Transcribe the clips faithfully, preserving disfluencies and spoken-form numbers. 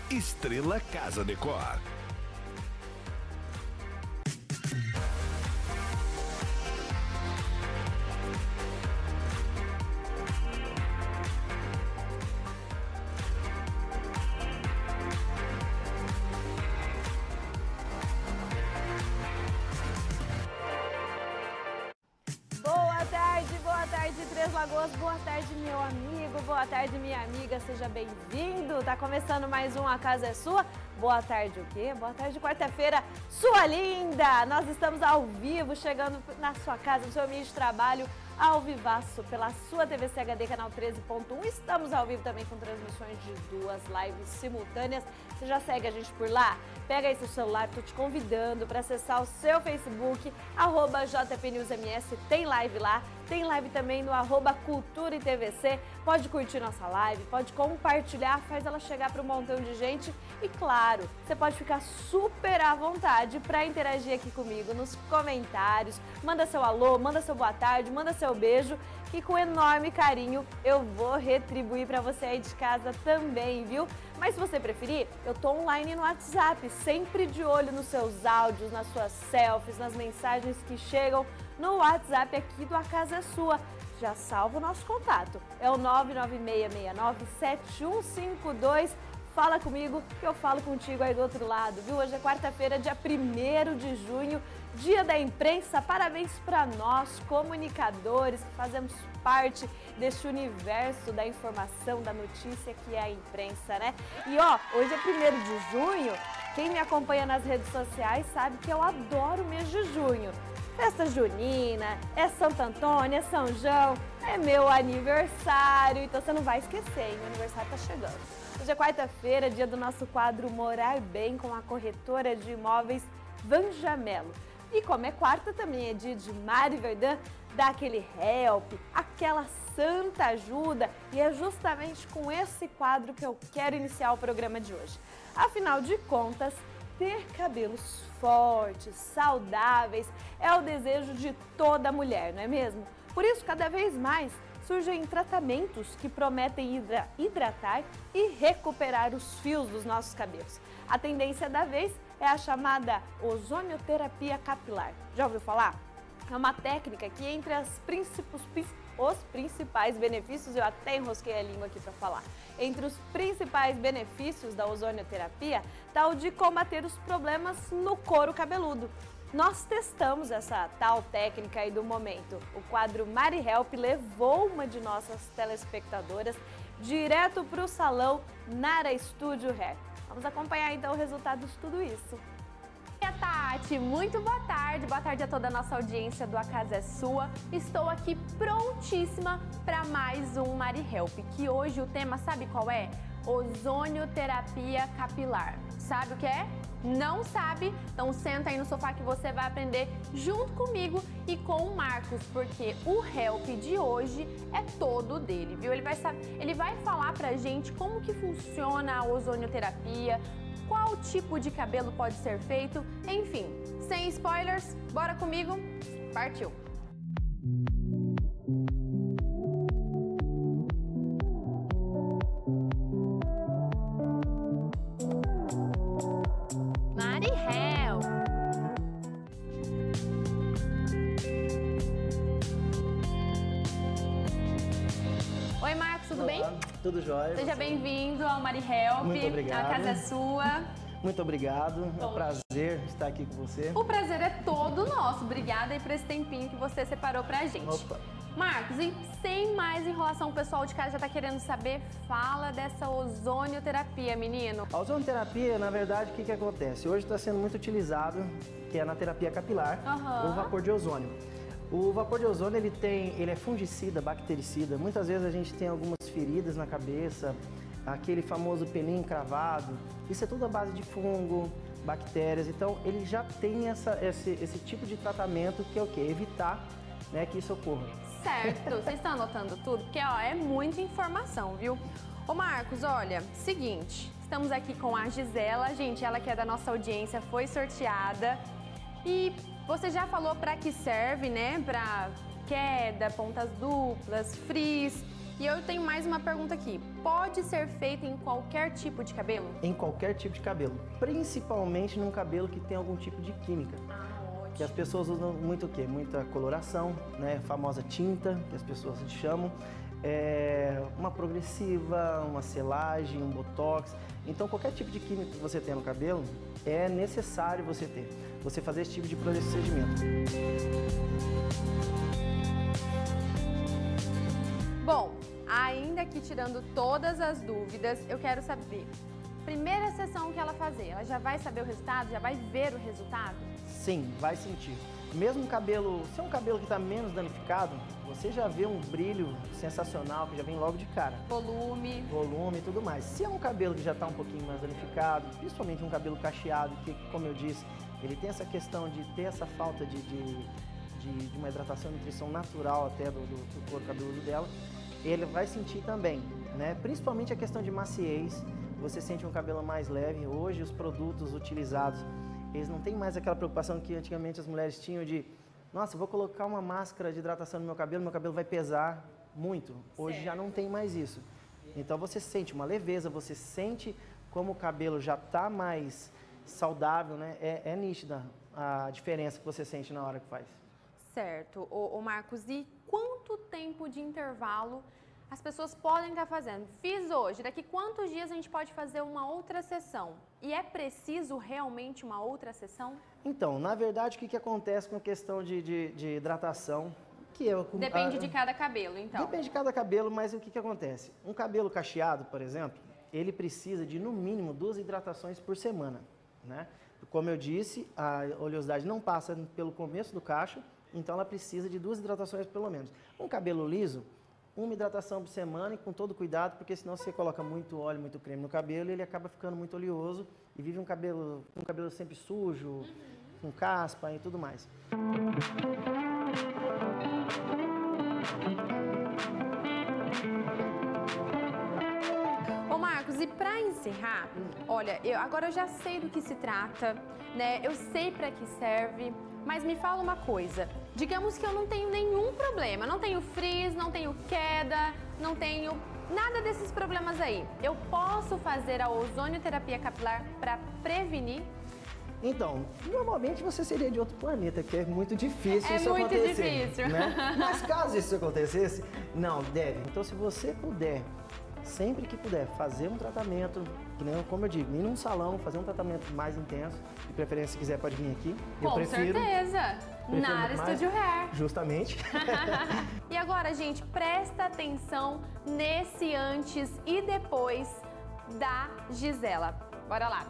Estrela Casa Decor. Três Lagoas, boa tarde, meu amigo, boa tarde, minha amiga, seja bem-vindo. Tá começando mais um A Casa é Sua. Boa tarde o quê? Boa tarde, quarta-feira, sua linda! Nós estamos ao vivo, chegando na sua casa, no seu ambiente de trabalho, ao vivaço, pela sua T V C H D, canal treze ponto um. Estamos ao vivo também com transmissões de duas lives simultâneas. Você já segue a gente por lá? Pega aí seu celular, tô te convidando para acessar o seu Facebook, arroba J P News M S, tem live lá. Tem live também no arroba Cultura e T V C. Pode curtir nossa live, pode compartilhar, faz ela chegar para um montão de gente. E claro, você pode ficar super à vontade para interagir aqui comigo nos comentários. Manda seu alô, manda seu boa tarde, manda seu beijo, que com enorme carinho eu vou retribuir para você aí de casa também, viu? Mas se você preferir, eu tô online no WhatsApp, sempre de olho nos seus áudios, nas suas selfies, nas mensagens que chegam no WhatsApp aqui do A Casa é Sua. Já salva o nosso contato, é o nove nove seis seis nove sete um cinco dois. Fala comigo que eu falo contigo aí do outro lado, viu? Hoje é quarta-feira, dia primeiro de junho, dia da imprensa. Parabéns para nós, comunicadores, que fazemos parte deste universo da informação, da notícia que é a imprensa, né? E ó, hoje é primeiro de junho, quem me acompanha nas redes sociais sabe que eu adoro o mês de junho. Festa junina, é Santo Antônio, é São João, é meu aniversário, então você não vai esquecer, hein? Meu aniversário tá chegando. Hoje é quarta-feira, dia do nosso quadro Morar Bem com a corretora de imóveis Vanjamelo. E como é quarta, também é dia de Mari Verdun, dá aquele help, aquela santa ajuda. E é justamente com esse quadro que eu quero iniciar o programa de hoje. Afinal de contas, ter cabelos fortes, saudáveis, é o desejo de toda mulher, não é mesmo? Por isso, cada vez mais, surgem tratamentos que prometem hidra hidratar e recuperar os fios dos nossos cabelos. A tendência da vez é a chamada ozonioterapia capilar. Já ouviu falar? É uma técnica que, entre as principos, os principais benefícios, eu até enrosquei a língua aqui para falar, entre os principais benefícios da ozonioterapia está o de combater os problemas no couro cabeludo. Nós testamos essa tal técnica aí do momento. O quadro Mari Help levou uma de nossas telespectadoras direto para o salão Nara Studio Hair. Vamos acompanhar então o resultado de tudo isso. Oi, Tati, muito boa tarde, boa tarde a toda a nossa audiência do A Casa é Sua. Estou aqui prontíssima para mais um Mari Help, que hoje o tema sabe qual é? Ozonioterapia capilar. Sabe o que é? Não sabe? Então senta aí no sofá que você vai aprender junto comigo e com o Marcos, porque o Help de hoje é todo dele, viu? Ele vai, saber, ele vai falar pra gente como que funciona a ozonioterapia, qual tipo de cabelo pode ser feito, enfim. Sem spoilers, bora comigo? Partiu! Tudo jóia. Seja bem-vindo ao Mari Help. Muito obrigado. A casa é sua. Muito obrigado. É um prazer estar aqui com você. O prazer é todo nosso. Obrigada aí por esse tempinho que você separou pra gente. Opa. Marcos, e sem mais enrolação, o pessoal de casa já tá querendo saber, fala dessa ozonioterapia, menino. A ozonioterapia, na verdade, o que que acontece? Hoje está sendo muito utilizado, que é na terapia capilar, uhum. o vapor de ozônio. O vapor de ozônio, ele tem, ele é fungicida, bactericida. Muitas vezes a gente tem algumas feridas na cabeça, aquele famoso pelinho cravado. Isso é tudo à base de fungo, bactérias. Então, ele já tem essa, esse, esse tipo de tratamento que é o quê? Evitar, né, que isso ocorra. Certo. Vocês estão anotando tudo? Porque, ó, é muita informação, viu? Ô, Marcos, olha, seguinte, estamos aqui com a Gisela. Gente, ela que é da nossa audiência, foi sorteada. E você já falou para que serve, né? Para queda, pontas duplas, frizz. E eu tenho mais uma pergunta aqui. Pode ser feito em qualquer tipo de cabelo? Em qualquer tipo de cabelo, principalmente num cabelo que tem algum tipo de química. Ah, ótimo. Que as pessoas usam muito o quê? Muita coloração, né? A famosa tinta, que as pessoas chamam. É uma progressiva, uma selagem, um botox. Então, qualquer tipo de química que você tem no cabelo, é necessário você ter. Você fazer esse tipo de procedimento. Bom, ainda que tirando todas as dúvidas, eu quero saber, primeira sessão que ela fazer, ela já vai saber o resultado? Já vai ver o resultado? Sim, vai sentir. Mesmo o cabelo, se é um cabelo que está menos danificado, você já vê um brilho sensacional, que já vem logo de cara. Volume. Volume e tudo mais. Se é um cabelo que já está um pouquinho mais danificado, principalmente um cabelo cacheado, que, como eu disse, ele tem essa questão de ter essa falta de, de, de, de uma hidratação e nutrição natural até do, do, do couro cabeludo dela, ele vai sentir também, né? Principalmente a questão de maciez, você sente um cabelo mais leve. Hoje os produtos utilizados, eles não têm mais aquela preocupação que antigamente as mulheres tinham de, nossa, vou colocar uma máscara de hidratação no meu cabelo, meu cabelo vai pesar muito. Hoje certo. Já não tem mais isso. Então você sente uma leveza, você sente como o cabelo já está mais saudável, né? É, é nítida a diferença que você sente na hora que faz. Certo. Ô, ô Marcos, e quanto tempo de intervalo as pessoas podem estar fazendo? Fiz hoje, daqui quantos dias a gente pode fazer uma outra sessão? E é preciso realmente uma outra sessão? Então, na verdade, o que, que acontece com a questão de, de, de hidratação? Que é, Depende a, de cada cabelo, então. Depende de cada cabelo, mas o que, que acontece? Um cabelo cacheado, por exemplo, ele precisa de, no mínimo, duas hidratações por semana, né? Como eu disse, a oleosidade não passa pelo começo do cacho, então ela precisa de duas hidratações pelo menos. Um cabelo liso, uma hidratação por semana e com todo cuidado, porque senão você coloca muito óleo, muito creme no cabelo, ele acaba ficando muito oleoso e vive um cabelo, um cabelo sempre sujo, uhum. com caspa e tudo mais. Ô Marcos, e para encerrar, hum. olha, eu, agora eu já sei do que se trata, né? Eu sei para que serve. Mas me fala uma coisa, digamos que eu não tenho nenhum problema, não tenho frizz, não tenho queda, não tenho nada desses problemas aí. Eu posso fazer a ozonioterapia capilar para prevenir? Então, normalmente você seria de outro planeta, que é muito difícil é isso muito acontecer. É muito difícil. Né? Mas caso isso acontecesse, não, deve. Então, se você puder, sempre que puder, fazer um tratamento, que nem, como eu digo, ir num salão, fazer um tratamento mais intenso, de preferência, se quiser, pode vir aqui. Eu Com prefiro, certeza, prefiro Nara mais, Studio Hair. Justamente. E agora, gente, presta atenção nesse antes e depois da Gisela. Bora lá.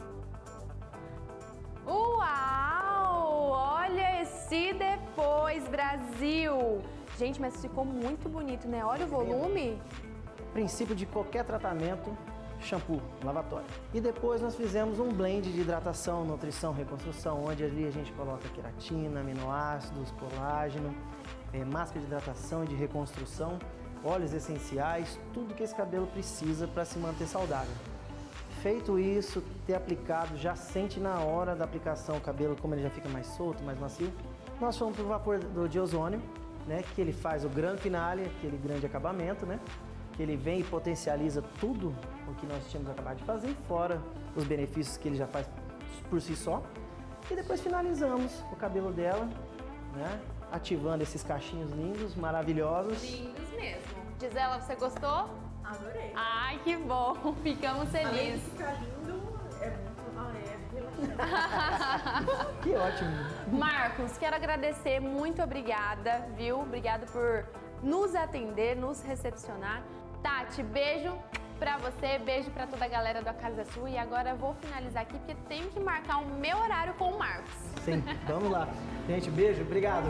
Uau! Olha esse depois, Brasil! Gente, mas ficou muito bonito, né? Olha o volume. Princípio de qualquer tratamento, shampoo, lavatório. E depois nós fizemos um blend de hidratação, nutrição, reconstrução, onde ali a gente coloca queratina, aminoácidos, colágeno, é, máscara de hidratação e de reconstrução, óleos essenciais, tudo que esse cabelo precisa para se manter saudável. Feito isso, ter aplicado, já sente na hora da aplicação o cabelo, como ele já fica mais solto, mais macio. Nós fomos para o vapor do, de ozônio, né, que ele faz o grande finale, aquele grande acabamento, né? Que ele vem e potencializa tudo o que nós tínhamos acabado de fazer, fora os benefícios que ele já faz por si só. E depois finalizamos o cabelo dela, né? Ativando esses cachinhos lindos, maravilhosos. Lindos mesmo. Gisela, você gostou? Adorei. Ai, que bom. Ficamos felizes. Além de ficar lindo, é muito ah, é relaxante. Que ótimo. Marcos, quero agradecer. Muito obrigada, viu? Obrigada por nos atender, nos recepcionar. Tati, beijo pra você, beijo pra toda a galera do A Casa é Sua. E agora eu vou finalizar aqui porque tenho que marcar o meu horário com o Marcos. Sim, vamos lá. Gente, beijo, obrigado.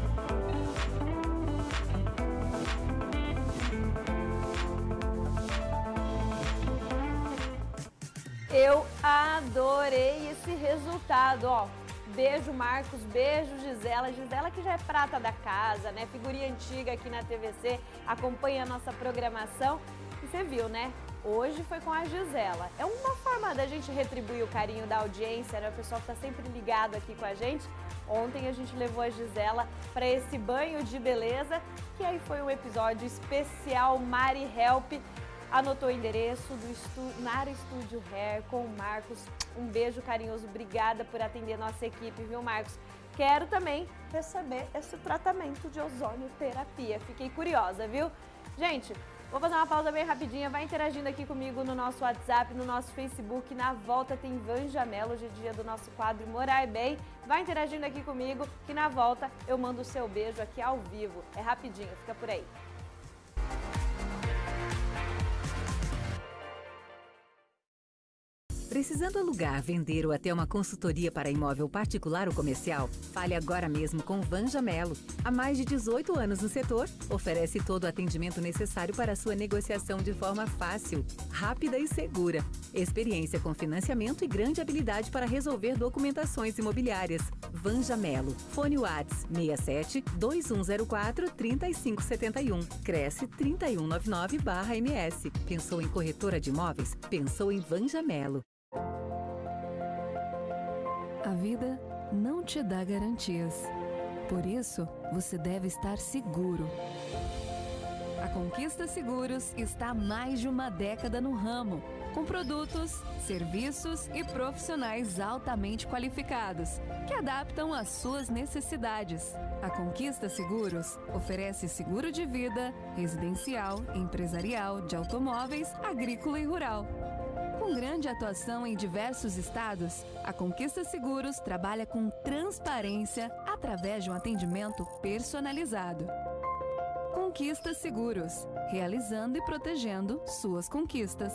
Eu adorei esse resultado, ó. Beijo, Marcos, beijo, Gisela. Gisela que já é prata da casa, né? Figurinha antiga aqui na T V C, acompanha a nossa programação. E você viu, né? Hoje foi com a Gisela. É uma forma forma da gente retribuir o carinho da audiência, né? O pessoal que tá sempre ligado aqui com a gente. Ontem a gente levou a Gisela para esse banho de beleza, que aí foi um episódio especial Mari Help. Anotou o endereço do Estu... Nara Studio Hair com o Marcos. Um beijo carinhoso, obrigada por atender nossa equipe, viu, Marcos? Quero também receber esse tratamento de ozônio terapia. Fiquei curiosa, viu? Gente, vou fazer uma pausa bem rapidinha, vai interagindo aqui comigo no nosso WhatsApp, no nosso Facebook. Na volta tem Vanja Mello, hoje é dia do nosso quadro Morar Bem. Vai interagindo aqui comigo que na volta eu mando o seu beijo aqui ao vivo. É rapidinho, fica por aí. Precisando alugar, vender ou até uma consultoria para imóvel particular ou comercial? Fale agora mesmo com Vanja Mello. Há mais de dezoito anos no setor, oferece todo o atendimento necessário para a sua negociação de forma fácil, rápida e segura. Experiência com financiamento e grande habilidade para resolver documentações imobiliárias. Vanja Mello. Fone Whats seis sete, dois um zero quatro, três cinco sete um. Cresce trinta e um noventa e nove barra M S. Pensou em corretora de imóveis? Pensou em Vanja Mello. A vida não te dá garantias. Por isso, você deve estar seguro. A Conquista Seguros está há mais de uma década no ramo, com produtos, serviços e profissionais altamente qualificados, que adaptam às suas necessidades. A Conquista Seguros oferece seguro de vida, residencial, empresarial, de automóveis, agrícola e rural. Com grande atuação em diversos estados, a Conquista Seguros trabalha com transparência através de um atendimento personalizado. Conquista Seguros, realizando e protegendo suas conquistas.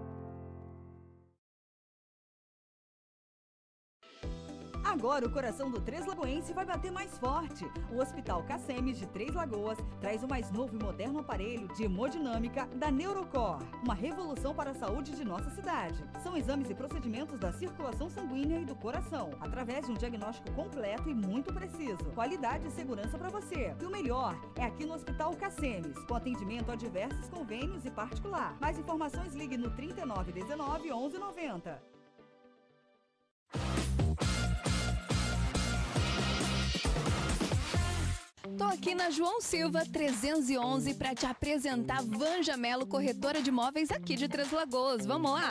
Agora o coração do Três Lagoense vai bater mais forte. O Hospital Cacemes de Três Lagoas traz o mais novo e moderno aparelho de hemodinâmica da Neurocor. Uma revolução para a saúde de nossa cidade. São exames e procedimentos da circulação sanguínea e do coração, através de um diagnóstico completo e muito preciso. Qualidade e segurança para você. E o melhor é aqui no Hospital Cacemes, com atendimento a diversos convênios e particular. Mais informações, ligue no trinta e nove, dezenove, onze, noventa. Tô aqui na João Silva trezentos e onze para te apresentar Vanja Mello, corretora de imóveis aqui de Três Lagoas. Vamos lá?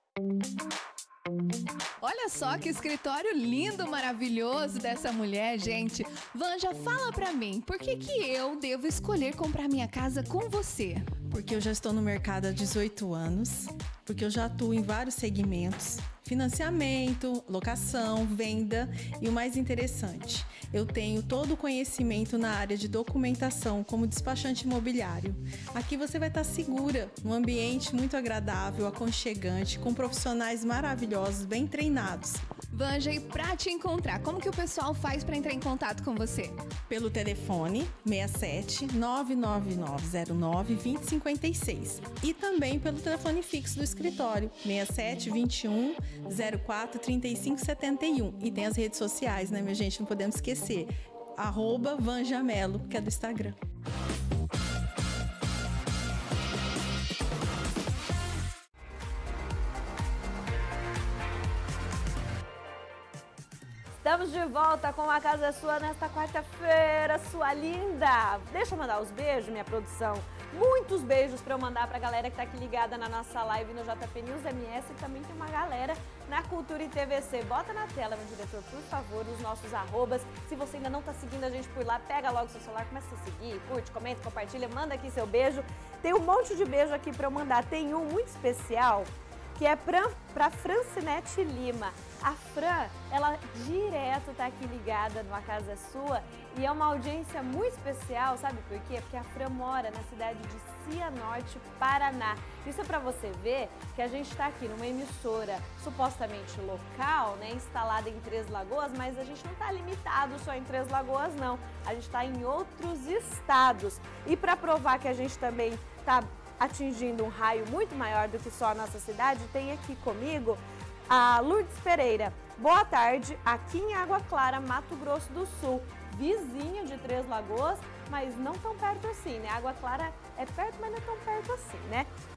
Olha só que escritório lindo, maravilhoso dessa mulher, gente. Vanja, fala pra mim, por que que eu devo escolher comprar minha casa com você? Porque eu já estou no mercado há dezoito anos, porque eu já atuo em vários segmentos. Financiamento, locação, venda e o mais interessante, eu tenho todo o conhecimento na área de documentação como despachante imobiliário. Aqui você vai estar segura, num ambiente muito agradável, aconchegante, com profissionais maravilhosos, bem treinados. Vanja, e para te encontrar, como que o pessoal faz para entrar em contato com você? Pelo telefone seis sete, nove nove nove zero nove, dois zero cinco seis e também pelo telefone fixo do escritório seis sete, vinte e um, zero quatro, trinta e cinco setenta e um. E tem as redes sociais, né, minha gente? Não podemos esquecer. Arroba Vanja Mello, que é do Instagram. Estamos de volta com A Casa é Sua nesta quarta-feira, sua linda! Deixa eu mandar os beijos, minha produção. Muitos beijos para eu mandar para a galera que tá aqui ligada na nossa live no J P News M S e também tem uma galera na Cultura e T V C. Bota na tela, meu diretor, por favor, os nossos arrobas. Se você ainda não tá seguindo a gente por lá, pega logo seu celular, começa a seguir, curte, comenta, compartilha, manda aqui seu beijo. Tem um monte de beijo aqui para eu mandar. Tem um muito especial que é para para Francinete Lima. A Fran, ela direto tá aqui ligada no A Casa é Sua e é uma audiência muito especial, sabe por quê? Porque a Fran mora na cidade de Cianorte, Paraná. Isso é para você ver que a gente está aqui numa emissora supostamente local, né, instalada em Três Lagoas, mas a gente não está limitado só em Três Lagoas, não. A gente está em outros estados. E para provar que a gente também está atingindo um raio muito maior do que só a nossa cidade, tem aqui comigo a Lourdes Pereira. Boa tarde, aqui em Água Clara, Mato Grosso do Sul, vizinho de Três Lagoas, mas não tão perto assim, né? Água Clara é perto, mas não é tão perto assim, né?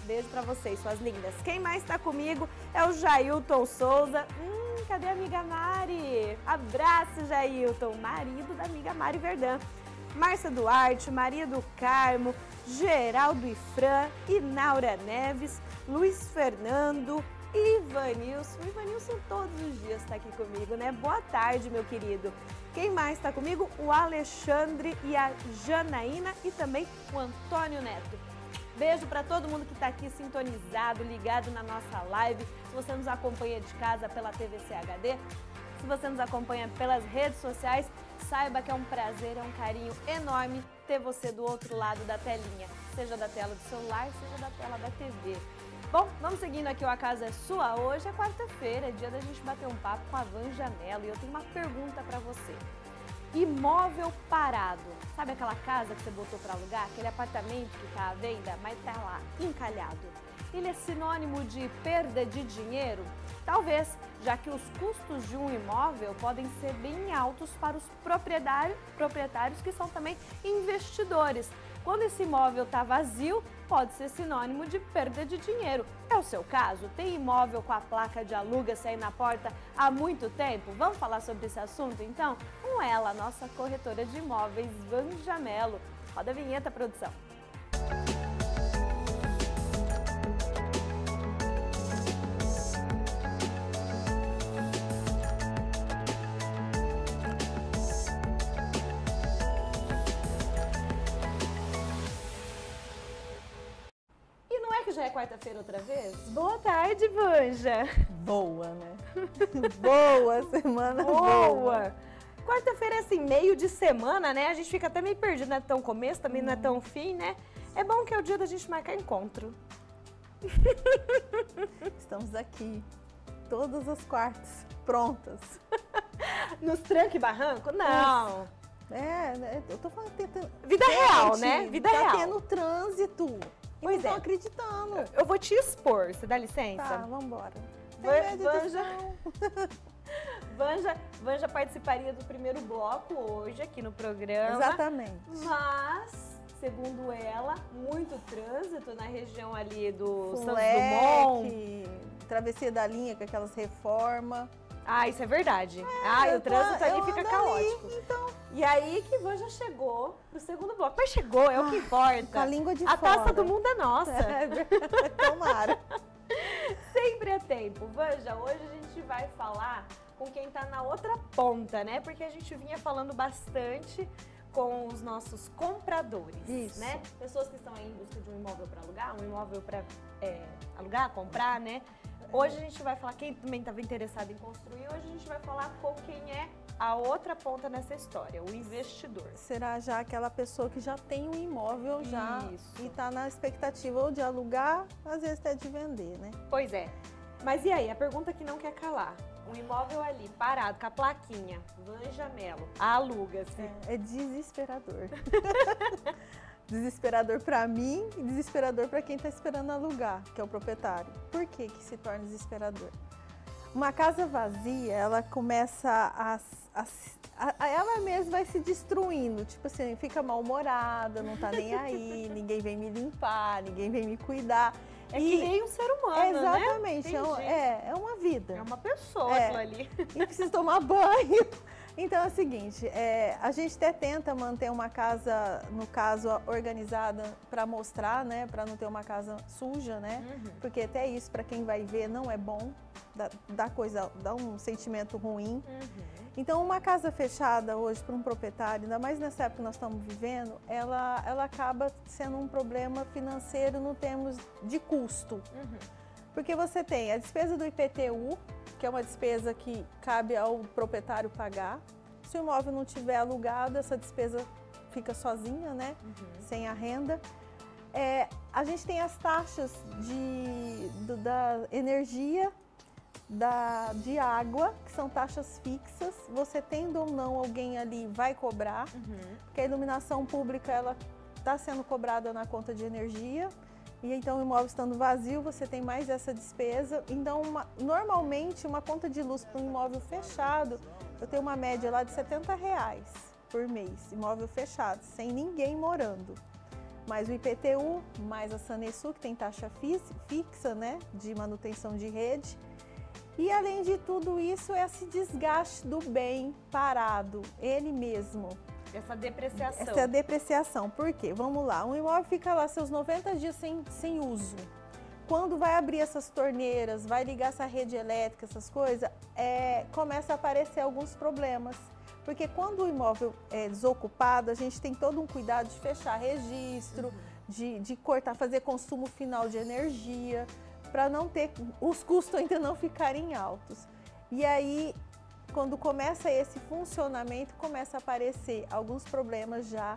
Beijo pra vocês, suas lindas. Quem mais tá comigo é o Jailton Souza. Hum, cadê a amiga Mari? Abraço, Jailton, marido da amiga Mari Verdã. Márcia Duarte, Maria do Carmo, Geraldo Ifran, Inaura Neves, Luiz Fernando, Ivanilson. O Ivanilson todos os dias está aqui comigo, né? Boa tarde, meu querido. Quem mais está comigo? O Alexandre e a Janaína e também o Antônio Neto. Beijo para todo mundo que está aqui sintonizado, ligado na nossa live. Se você nos acompanha de casa pela T V C H D, se você nos acompanha pelas redes sociais, saiba que é um prazer, é um carinho enorme ter você do outro lado da telinha, seja da tela do celular, seja da tela da T V. Bom, vamos seguindo aqui o A Casa é Sua. Hoje é quarta-feira, é dia da gente bater um papo com a Vanja Mello e eu tenho uma pergunta para você. Imóvel parado, sabe aquela casa que você botou para alugar, aquele apartamento que está à venda, mas está lá, encalhado? Ele é sinônimo de perda de dinheiro? Talvez, já que os custos de um imóvel podem ser bem altos para os proprietários, proprietários que são também investidores. Quando esse imóvel está vazio, pode ser sinônimo de perda de dinheiro. É o seu caso? Tem imóvel com a placa de aluga-se aí na porta há muito tempo? Vamos falar sobre esse assunto, então? Com ela, a nossa corretora de imóveis, Vanja Mello. Roda a vinheta, produção. Já é quarta-feira outra vez? Boa tarde, Vanja. Boa, né? Boa semana boa. boa. Quarta-feira é assim, meio de semana, né? A gente fica até meio perdido, não é tão começo, também não é tão fim, né? É bom que é o dia da gente marcar encontro. Estamos aqui, todas as quartas, prontas. Nos tranco e barranco? Não. É, eu tô falando... Tentando... Vida Gente, real, né? Vida tá real. Tá tendo trânsito. Pois não é. tô acreditando. Eu vou te expor, você dá licença? Tá, vambora. Vanja... Vanja, Vanja participaria do primeiro bloco hoje aqui no programa. Exatamente. Mas, segundo ela, muito trânsito na região ali do Santos Dumont. Travessia da linha com aquelas reformas. Ah, isso é verdade. É, ah, o trânsito ali fica caótico. Ali, então... E aí que Vanja chegou pro segundo bloco. Mas chegou, é ah, o que importa. Com a língua de a fora. A taça do mundo é nossa. É, tomara. Sempre é tempo. Vanja, hoje a gente vai falar com quem tá na outra ponta, né? Porque a gente vinha falando bastante com os nossos compradores, Isso. né? Pessoas que estão aí em busca de um imóvel para alugar, um imóvel para é, alugar, comprar, né? Hoje a gente vai falar, quem também estava interessado em construir, hoje a gente vai falar com quem é a outra ponta nessa história, o investidor. Será já aquela pessoa que já tem um imóvel já Isso. e está na expectativa ou de alugar, às vezes até de vender, né? Pois é. Mas e aí, a pergunta que não quer calar. Um imóvel ali, parado, com a plaquinha, Vanja Mello, aluga-se. É, é desesperador. Desesperador para mim e desesperador para quem está esperando alugar, que é o proprietário. Por que que se torna desesperador? Uma casa vazia, ela começa a, a, a... ela mesma vai se destruindo, tipo assim, fica mal-humorada, não tá nem aí, ninguém vem me limpar, ninguém vem me cuidar. É e, que nem um ser humano, é, exatamente, né? é, um, é, é uma vida. É uma pessoa é, aquilo ali. E precisa tomar banho. Então é o seguinte, é, a gente até tenta manter uma casa, no caso, organizada para mostrar, né? Para não ter uma casa suja, né? Uhum. Porque até isso, para quem vai ver, não é bom, dá, dá, coisa, dá um sentimento ruim. Uhum. Então uma casa fechada hoje para um proprietário, ainda mais nessa época que nós estamos vivendo, ela, ela acaba sendo um problema financeiro no termos de custo. Uhum. Porque você tem a despesa do I P T U, que é uma despesa que cabe ao proprietário pagar. Se o imóvel não tiver alugado, essa despesa fica sozinha, né? Uhum. Sem a renda. É, a gente tem as taxas de, do, da energia, da, de água, que são taxas fixas. Você tendo ou não alguém ali vai cobrar, uhum. porque a iluminação pública ela está sendo cobrada na conta de energia. E então o imóvel estando vazio, você tem mais essa despesa. Então, uma, normalmente, uma conta de luz para um imóvel fechado, eu tenho uma média lá de setenta reais por mês, imóvel fechado, sem ninguém morando. mais o I P T U, mais a Sanesul, que tem taxa fixa, né, de manutenção de rede. E além de tudo isso, esse desgaste do bem parado, ele mesmo. Essa depreciação. Essa depreciação. Por quê? Vamos lá, um imóvel fica lá seus noventa dias sem, sem uso. Quando vai abrir essas torneiras, vai ligar essa rede elétrica, essas coisas, é, começa a aparecer alguns problemas. Porque quando o imóvel é desocupado, a gente tem todo um cuidado de fechar registro, uhum. de, de cortar, fazer consumo final de energia, para não ter, os custos ainda não ficarem altos. E aí, quando começa esse funcionamento, começa a aparecer alguns problemas já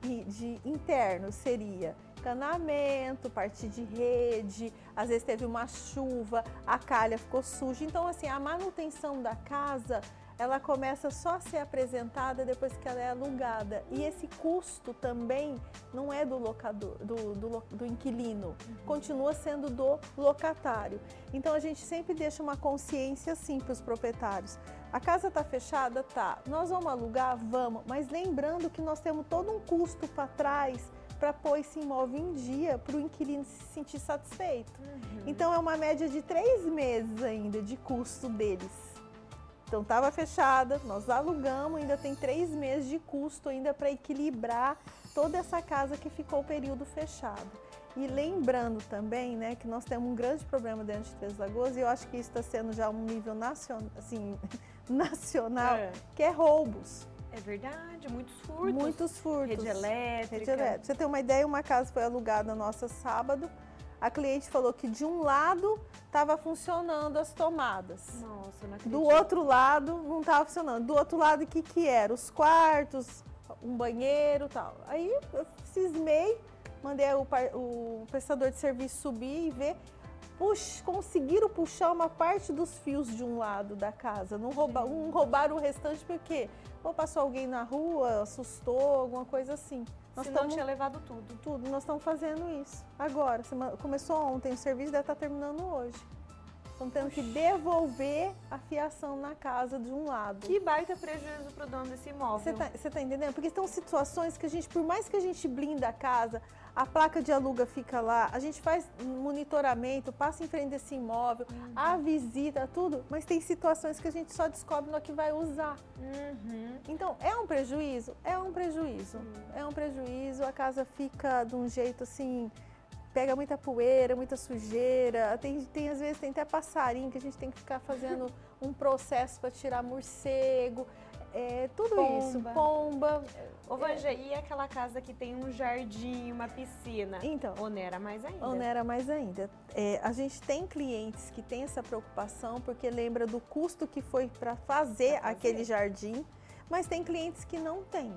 de internos, seria encanamento, parte de rede, às vezes teve uma chuva, a calha ficou suja. Então, assim, a manutenção da casa, ela começa só a ser apresentada depois que ela é alugada. E esse custo também não é do locador, do, do, do inquilino, uhum. continua sendo do locatário. Então a gente sempre deixa uma consciência assim para os proprietários. A casa está fechada? Tá. Nós vamos alugar? Vamos. Mas lembrando que nós temos todo um custo para trás para pôr esse imóvel em dia, para o inquilino se sentir satisfeito. Uhum. Então é uma média de três meses ainda de custo deles. Então, estava fechada, nós alugamos, ainda tem três meses de custo ainda para equilibrar toda essa casa que ficou o período fechado. E lembrando também, né, que nós temos um grande problema dentro de Três Lagoas, e eu acho que isso está sendo já um nível nacional, assim, nacional, é. que é roubos. É verdade, muitos furtos. Muitos furtos. Rede elétrica. Rede elétrica. Pra você ter uma ideia, uma casa foi alugada nossa sábado. A cliente falou que de um lado estava funcionando as tomadas. Nossa, não acredito. Do outro lado não estava funcionando. Do outro lado, o que que era? Os quartos, um banheiro e tal. Aí eu cismei, mandei o, o prestador de serviço subir e ver. Puxa, conseguiram puxar uma parte dos fios de um lado da casa. Não, rouba, não roubaram o restante porque ou passou alguém na rua, assustou, alguma coisa assim. Nós Se não tinha levado tudo. Tudo, nós estamos fazendo isso. Agora, começou ontem, o serviço deve estar terminando hoje. Estamos tendo que devolver a fiação na casa de um lado. Que baita prejuízo para o dono desse imóvel. Você tá, você tá entendendo? Porque são situações que a gente, por mais que a gente blinda a casa, a placa de aluga fica lá, a gente faz monitoramento, passa em frente desse imóvel, uhum. a visita, tudo, mas tem situações que a gente só descobre no que vai usar. Uhum. Então, é um prejuízo? É um prejuízo. Uhum. É um prejuízo, a casa fica de um jeito assim, pega muita poeira, muita sujeira, tem, tem às vezes tem até passarinho que a gente tem que ficar fazendo um processo para tirar morcego, é, tudo pomba. isso, pomba. Ô, Vanja, é. E aquela casa que tem um jardim, uma piscina? Então, onera mais ainda. Onera mais ainda. É, a gente tem clientes que têm essa preocupação porque lembra do custo que foi para fazer, fazer aquele jardim, mas tem clientes que não têm.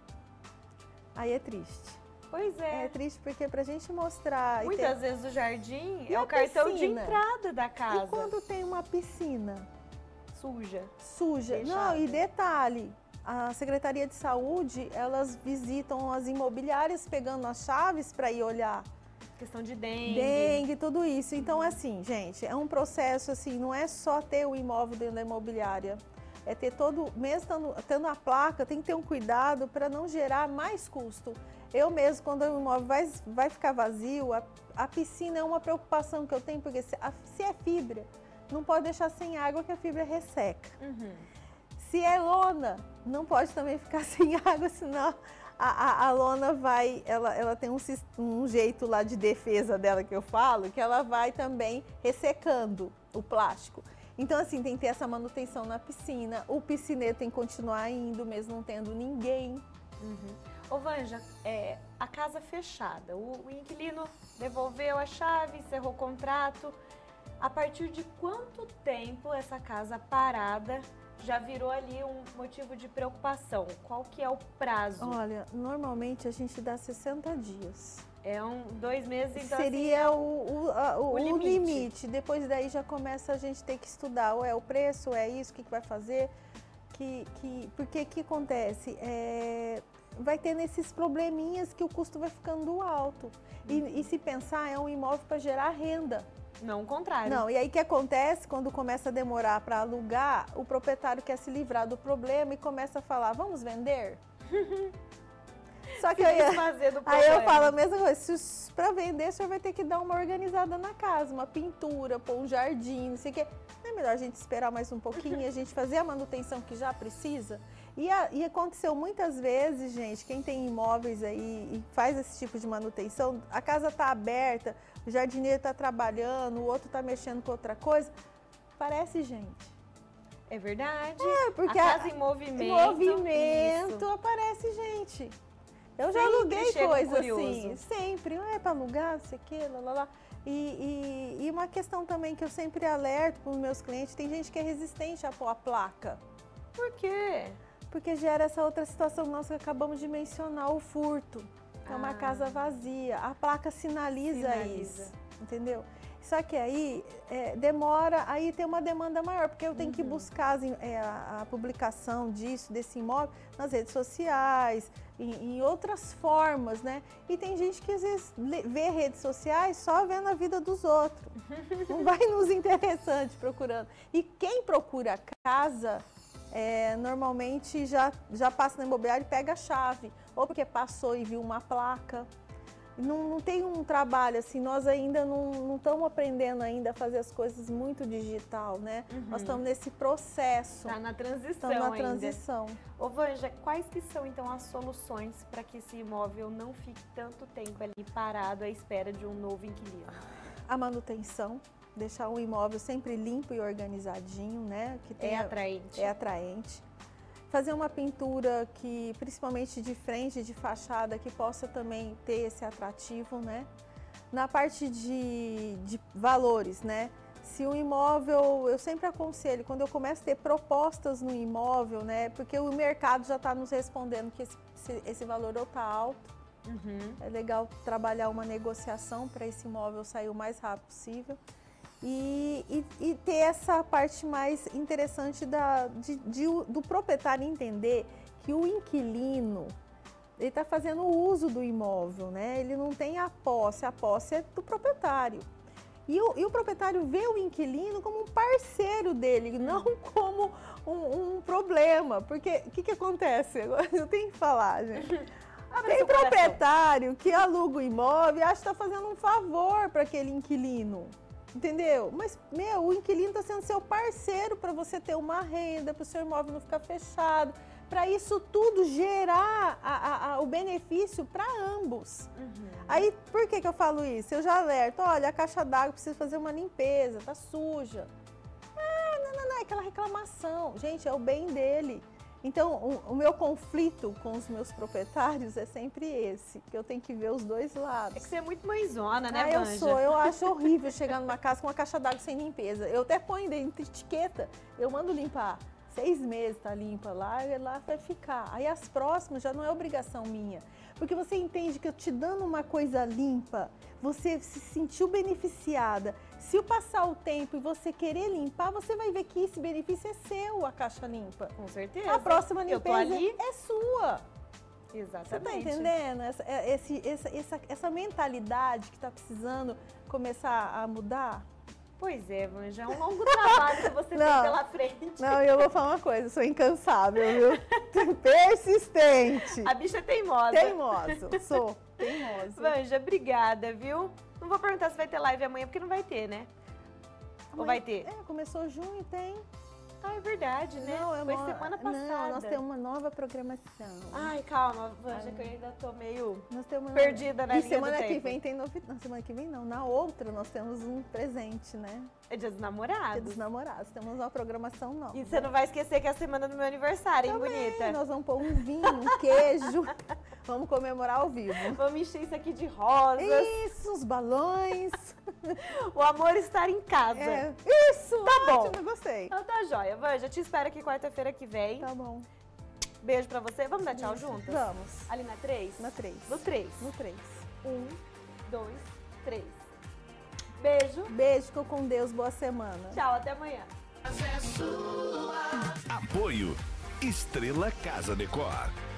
Aí é triste. Pois é. É triste porque pra gente mostrar... Muitas tem... vezes o jardim e é o cartão piscina? de entrada da casa. E quando tem uma piscina? Suja. Suja. Fechada. Não, e detalhe, a Secretaria de Saúde, elas visitam as imobiliárias pegando as chaves para ir olhar. Questão de dengue. Dengue, tudo isso. Então, assim, gente, é um processo, assim, não é só ter o imóvel dentro da imobiliária. É ter todo, mesmo tendo, tendo a placa, tem que ter um cuidado para não gerar mais custo. Eu mesmo, quando o imóvel vai, vai ficar vazio, a, a piscina é uma preocupação que eu tenho, porque se, a, se é fibra, não pode deixar sem água que a fibra resseca. Uhum. Se é lona, não pode também ficar sem água, senão a, a, a lona vai, ela, ela tem um, um jeito lá de defesa dela que eu falo, que ela vai também ressecando o plástico. Então, assim, tem que ter essa manutenção na piscina, o piscineiro tem que continuar indo, mesmo não tendo ninguém. Uhum. Ô, Vanja, é, a casa fechada, o, o inquilino devolveu a chave, encerrou o contrato. A partir de quanto tempo essa casa parada já virou ali um motivo de preocupação? Qual que é o prazo? Olha, normalmente a gente dá sessenta dias. É um, dois meses, então seria assim, o, o, a, o, o, limite. o limite. Depois daí já começa a gente ter que estudar, ou é o preço, ou é isso, o que, que vai fazer. Que, que, porque o que acontece? É, vai tendo esses probleminhas que o custo vai ficando alto. E, uhum. e se pensar, é um imóvel para gerar renda. Não o contrário. Não, e aí o que acontece? Quando começa a demorar para alugar, o proprietário quer se livrar do problema e começa a falar, vamos vender? Só que eu ia, fazer do aí eu problema. falo a mesma coisa, para vender, o senhor vai ter que dar uma organizada na casa, uma pintura, pôr um jardim, não sei o quê. Não é melhor a gente esperar mais um pouquinho e a gente fazer a manutenção que já precisa? E, a, e aconteceu muitas vezes, gente, quem tem imóveis aí e faz esse tipo de manutenção, a casa está aberta, o jardineiro está trabalhando, o outro está mexendo com outra coisa, parece gente. É verdade. É, porque a a- casa em movimento. Em movimento isso. aparece gente. Eu já Sempre aluguei chega um coisa curioso. assim, sempre. É para alugar, não sei o quê, lá, lá, lá. E, e, e uma questão também que eu sempre alerto para os meus clientes, tem gente que é resistente a pôr a placa. Por quê? Porque gera essa outra situação nossa que acabamos de mencionar, o furto. É uma Ah. casa vazia. A placa sinaliza, Sinaliza. isso, entendeu? Só que aí é, demora, aí tem uma demanda maior, porque eu tenho que buscar as in- é, a, a publicação disso, desse imóvel, nas redes sociais, em, em outras formas, né? E tem gente que às vezes lê- vê redes sociais só vendo a vida dos outros. Não vai nos interessante procurando. E quem procura casa, é, normalmente já, já passa na imobiliária e pega a chave. Ou porque passou e viu uma placa. Não, não tem um trabalho assim, nós ainda não, não estamos aprendendo ainda a fazer as coisas muito digital, né? Nós estamos nesse processo. Tá na transição Estamos na ainda. transição. Ô, Vanja, quais que são então as soluções para que esse imóvel não fique tanto tempo ali parado à espera de um novo inquilino? A manutenção, deixar o imóvel sempre limpo e organizadinho, né? Que É tenha- atraente. É atraente. Fazer uma pintura que, principalmente de frente, de fachada, que possa também ter esse atrativo, né? Na parte de, de valores, né? Se o imóvel, eu sempre aconselho, quando eu começo a ter propostas no imóvel, né? Porque o mercado já está nos respondendo que esse, esse, esse valor ou está alto. Uhum. É legal trabalhar uma negociação para esse imóvel sair o mais rápido possível. E, e, e ter essa parte mais interessante da, de, de o- do proprietário entender que o inquilino ele está fazendo uso do imóvel, né? Ele não tem a posse, a posse é do proprietário. E o, e o proprietário vê o inquilino como um parceiro dele, não como um, um problema. Porque o que, que acontece? Agora eu tenho que falar, gente. Abre Tem seu coração. proprietário que aluga o imóvel e acha que está fazendo um favor para aquele inquilino. Entendeu? Mas, meu, o inquilino está sendo seu parceiro para você ter uma renda, para o seu imóvel não ficar fechado, para isso tudo gerar a- a- a- o benefício para ambos. Aí, por que, que eu falo isso? Eu já alerto, olha, a caixa d'água precisa fazer uma limpeza, tá suja. Ah, não, não, não, é aquela reclamação. Gente, é o bem dele. Então, o, o meu conflito com os meus proprietários é sempre esse, que eu tenho que ver os dois lados. É que você é muito mãezona, né, Ah, eu Vanja? sou, eu acho horrível chegar numa casa com uma caixa d'água sem limpeza. Eu até ponho dentro de etiqueta, eu mando limpar. Seis meses tá limpa lá, e lá vai ficar. Aí as próximas já não é obrigação minha. Porque você entende que eu te dando uma coisa limpa, você se sentiu beneficiada. Se eu passar o tempo e você querer limpar, você vai ver que esse benefício é seu, a caixa limpa. Com certeza. A próxima Eu tô limpeza ali. é sua. Exatamente. Você tá entendendo? Essa, é- esse, essa, essa, essa mentalidade que tá precisando começar a mudar? Pois é, Vanja, é um longo trabalho que você tem Não. pela frente. Não, eu vou falar uma coisa, eu sou incansável, viu? Persistente. A bicha é teimosa. Teimoso, sou teimosa. Vanja, obrigada, viu? Não vou perguntar se vai ter live amanhã, porque não vai ter, né? Ou vai ter? É, começou junho, tem. Ah, é verdade, né? Não, é Foi uma- semana passada. Não, nós temos uma nova programação. Ai, calma, Vanja, que eu ainda tô meio Nós temos uma- perdida na E linha semana do que tempo. vem tem novidade. Não, semana que vem não. Na outra nós temos um presente, né? É dia dos Dia namorados. dos namorados. Temos uma programação nova. E você não vai esquecer que é a semana do meu aniversário, hein, Também, bonita? Nós vamos pôr um vinho, um queijo. Vamos comemorar ao vivo. Vamos encher isso aqui de rosas. Isso, os balões. O amor estar em casa. É, isso! Tá bom. Ótimo, gostei. Então tá joia. Vanja, te espero aqui quarta-feira que vem. Tá bom. Beijo pra você. Vamos dar tchau juntas? Vamos. Ali na três? Na três. No três. No três. Um, dois, três. Beijo. Beijo, ficou com Deus. Boa semana. Tchau, até amanhã. Apoio Estrela Casa Decor.